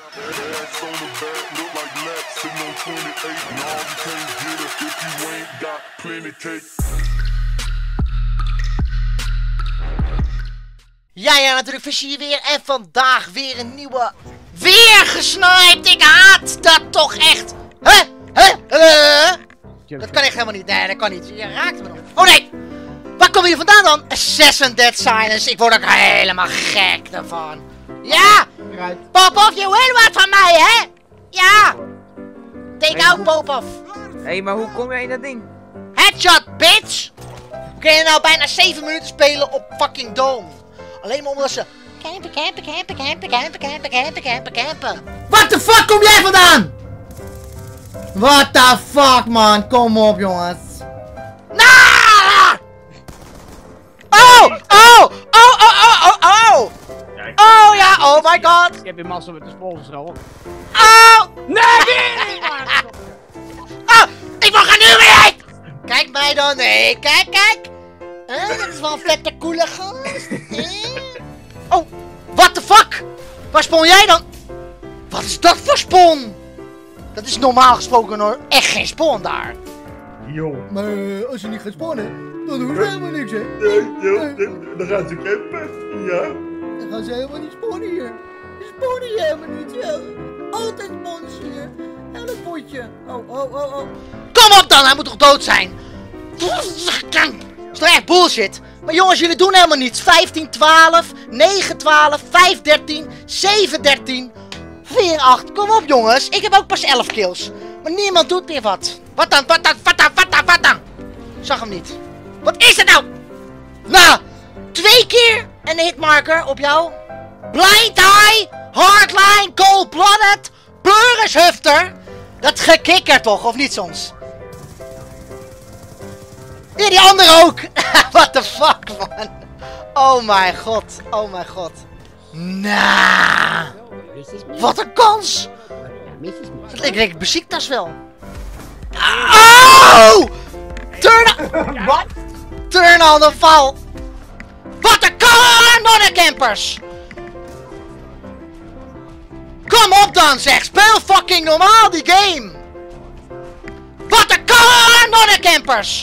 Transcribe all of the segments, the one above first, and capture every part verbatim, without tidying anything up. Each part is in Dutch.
Ja, ja, natuurlijk Visje hier weer en vandaag weer een nieuwe... Weer gesniped! Ik haat dat toch echt! Huh? Huh? Huh? Dat kan echt helemaal niet. Nee, dat kan niet. Je raakt me nog. Oh nee! Waar kom je vandaan dan? Assassin Dead Silence. Ik word ook helemaal gek daarvan. Ja! Popov, je wil wat van mij, hè? Ja! Take out Popov. Hé, hey, maar hoe kom jij in dat ding? Headshot, bitch! Kun je nou bijna zeven minuten spelen op fucking Dome? Alleen maar omdat ze... Campen, campen, campen, campen, campen, campen, campen, campen, campen. What the fuck kom jij vandaan? What the fuck, man? Kom op, jongens. Nah! Oh! Oh! Oh! Oh! Oh! Oh! Oh ja! Oh my god! Ik heb weer massa met de sponsor al. Oh! Nee! Oh! Ik wil gaan nu weer! Kijk mij dan! Nee, kijk, kijk! Uh, dat is wel een vette coole gast. Oh! What the fuck? Waar spawn jij dan? Wat is dat voor spawn? Dat is normaal gesproken hoor. Echt geen spawn daar. Yo. Maar uh, als je niet gaat spawnen, dan doen ze helemaal niks, hè? Nee, ja, dan gaan ze campen. Ja. Dan gaan ze helemaal niet spawnen hier. Ze spawnen hier helemaal niet, ja. Altijd spawnen ze hier. Elk potje. Oh, oh, oh, oh. Kom op dan, hij moet toch dood zijn? Dat is toch echt bullshit? Maar jongens, jullie doen helemaal niets. vijftien twaalf, negen twaalf, vijf dertien, zeven dertien, vier acht. Kom op jongens, ik heb ook pas elf kills. Maar niemand doet meer wat. Wat dan, wat dan, wat dan, wat dan, wat dan? Ik zag hem niet. Wat is het nou? Nou, twee keer een hitmarker op jou. Blind Eye, Hardline, Cold Blooded, Pleuris-Hufter. Dat gekikker toch, of niet soms? Ja, die andere ook! What the fuck, man? Oh mijn god, oh mijn god. Nah. Wat een kans! Ik denk beziektas wel. Oh! Turn on... Wat? Turn on the fall! Wat een kans, campers! Kom op dan zeg, speel fucking normaal die game! Wat een kans, campers!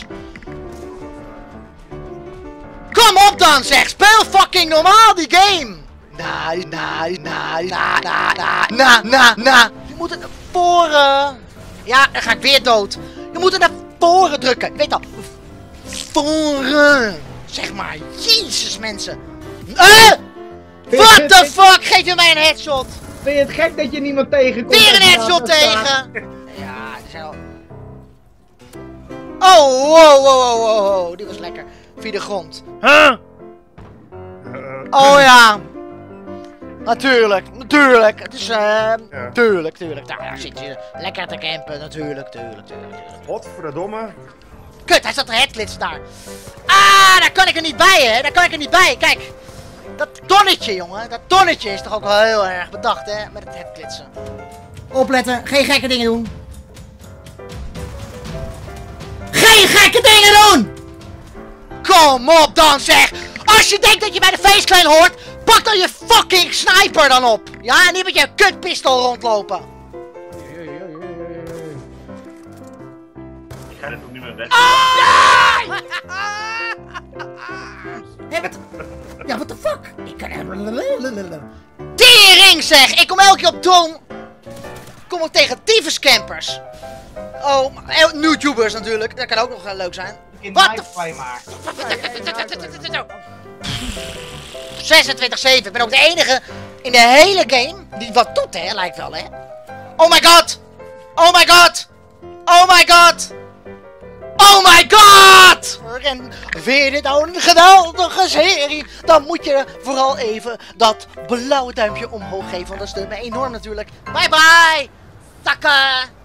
Kom op dan zeg, speel fucking normaal die game! Na, na, na, na, na, na, na, na, na. Je moet het naar voren. Ja, dan ga ik weer dood. Je moet het naar voren drukken. Je weet al. Voren. Zeg maar. Jezus mensen. Eh! What the fuck? Geef je mij een headshot? Vind je het gek dat je niemand tegenkomt? Weer een headshot tegen. Ja, die zijn al... Oh, wow, wow, wow, wow. Die was lekker. Via de grond. Huh? Oh ja. Natuurlijk, natuurlijk. Het is, eh, uh, tuurlijk, tuurlijk. Daar, daar zit je lekker te campen. Natuurlijk, tuurlijk, tuurlijk, tuurlijk. Godverdomme. Kut, hij zat er headglitch daar. Ah, daar kan ik er niet bij, hè. Daar kan ik er niet bij. Kijk. Dat tonnetje, jongen. Dat tonnetje is toch ook wel heel erg bedacht, hè. Met het headglitchen. Opletten, geen gekke dingen doen. Geen gekke dingen doen! Kom op dan zeg! Als je denkt dat je bij de FaceClan hoort, pak dan je fucking sniper dan op! Ja, en niet met je kutpistool rondlopen! Ik ga dit ook niet meer weg. Ah! Hé, wat? Ja, what the fuck? Ik kan... Tering zeg! Ik kom elke keer op Dome. Kom ook tegen tyfus campers. Oh, YouTubers natuurlijk. Dat kan ook nog uh, leuk zijn. Wat de f... zesentwintig zeven. Ik ben ook de enige in de hele game die wat doet, hè? Lijkt wel, hè? Oh my god! Oh my god! Oh my god! Oh my god! En vind je dit nou een geweldige serie? Dan moet je vooral even dat blauwe duimpje omhoog geven. Want dat steunt me enorm natuurlijk. Bye bye! Takken!